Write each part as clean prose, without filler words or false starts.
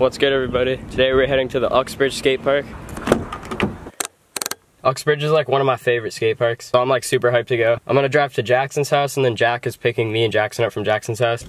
What's good, everybody? Today we're heading to the Uxbridge Skatepark. Uxbridge is like one of my favorite skate parks, so I'm like super hyped to go. I'm gonna drive to Jackson's house, and then Jack is picking me and Jackson up from Jackson's house.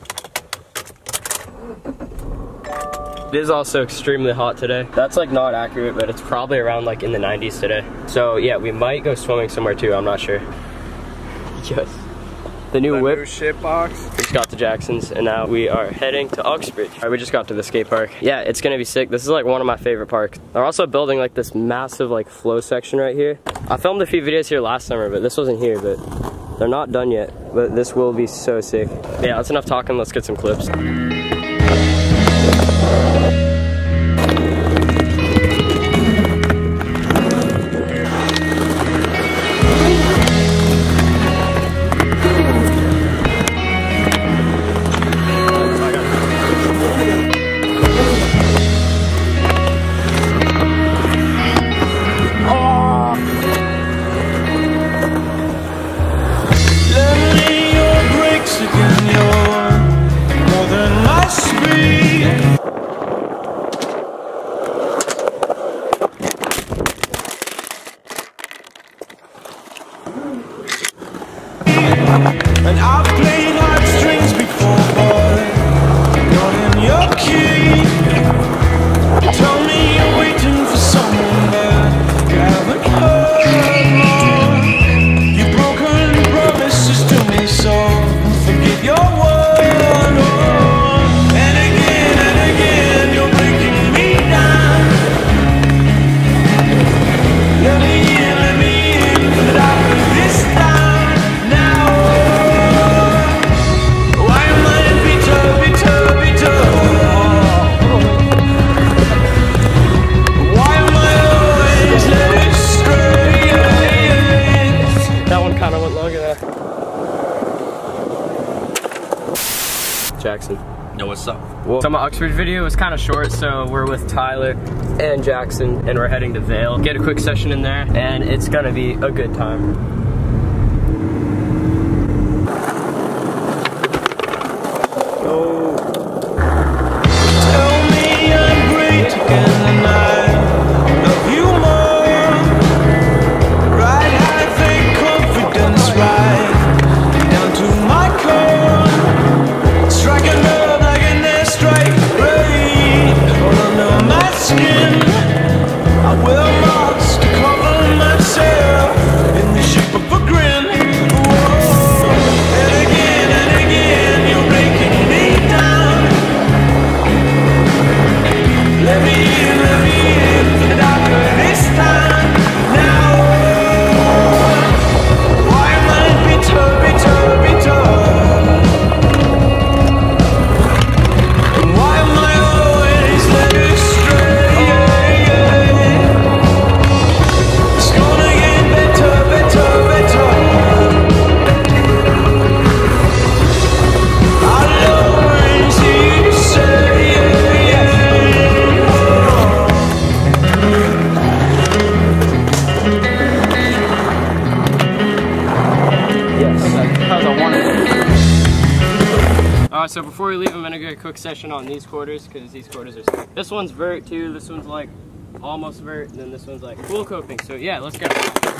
It is also extremely hot today. That's like not accurate, but it's probably around like in the 90s today. So yeah, we might go swimming somewhere too, I'm not sure. Yes. The new whip. New shit box. We just got to Jackson's and now we are heading to Uxbridge. All right, we just got to the skate park. Yeah, it's gonna be sick. This is like one of my favorite parks. They're also building like this massive like flow section right here. I filmed a few videos here last summer, but this wasn't here, but they're not done yet. But this will be so sick. Yeah, that's enough talking. Let's get some clips. And I've played heartstrings before, boy. Not in your key. You tell me you're waiting for someone, but you haven't heard more. You've broken promises to me, so forget your word. Oh. And again, you're breaking me down. Let me in, but I'll do this time. Jackson. Yo, what's up? Well, so my Uxbridge video was kind of short, so we're with Tyler and Jackson, and we're heading to Vale. Get a quick session in there, and it's gonna be a good time. Oh. Tell me I'm great again, and I love you more. Right, I think confidence right down to my core. Strike a nerve like an airstrike, rain all under my skin. I wear marks to cover myself in the shape of a grin. Whoa. And again, you're breaking me down. Let me in for the doctor this time. Now, why am I bitter? Why am I always led astray? It's gonna get better. I'll always hear you say, Alright, so before we leave, I'm gonna get a quick session on these quarters, because these quarters are sick. This one's vert too, this one's like almost vert, and then this one's like full coping. So yeah, let's go.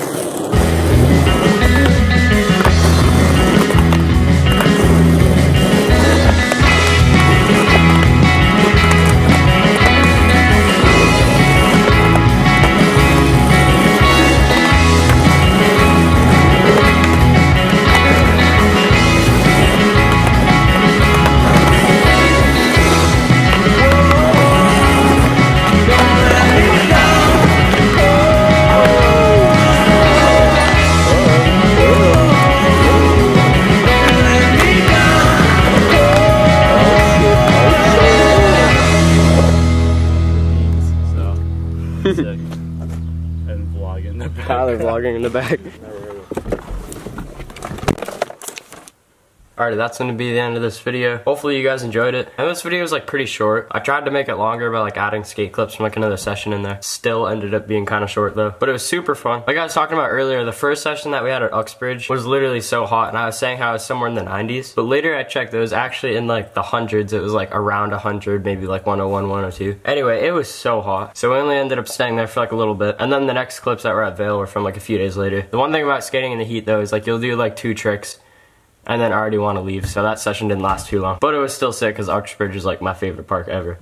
And vlogging in the back. Tyler vlogging in the back. Alright, that's gonna be the end of this video. Hopefully you guys enjoyed it. And this video was like pretty short. I tried to make it longer by like adding skate clips from like another session in there. Still ended up being kind of short though. But it was super fun. Like I was talking about earlier, the first session that we had at Uxbridge was literally so hot, and I was saying how it was somewhere in the 90s. But later I checked, it was actually in like the hundreds. It was like around 100, maybe like 101, 102. Anyway, it was so hot. So we only ended up staying there for like a little bit. And then the next clips that were at Vale were from like a few days later. The one thing about skating in the heat though is like you'll do like 2 tricks and then already want to leave, so that session didn't last too long. But it was still sick because Uxbridge is like my favorite park ever.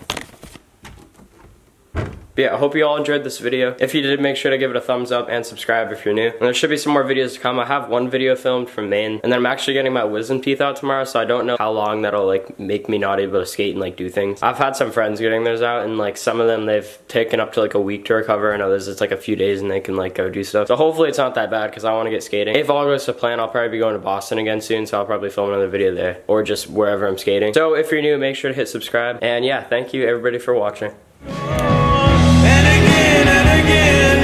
But yeah, I hope you all enjoyed this video. If you did, make sure to give it a thumbs up and subscribe if you're new. And there should be some more videos to come. I have one video filmed from Maine, and then I'm actually getting my wisdom teeth out tomorrow, so I don't know how long that'll like make me not able to skate and like do things. I've had some friends getting theirs out, and like some of them they've taken up to like a week to recover, and others it's like a few days and they can like go do stuff. So hopefully it's not that bad because I want to get skating. If all goes to plan, I'll probably be going to Boston again soon, so I'll probably film another video there or just wherever I'm skating. So if you're new, make sure to hit subscribe. And yeah, thank you everybody for watching. And again and again.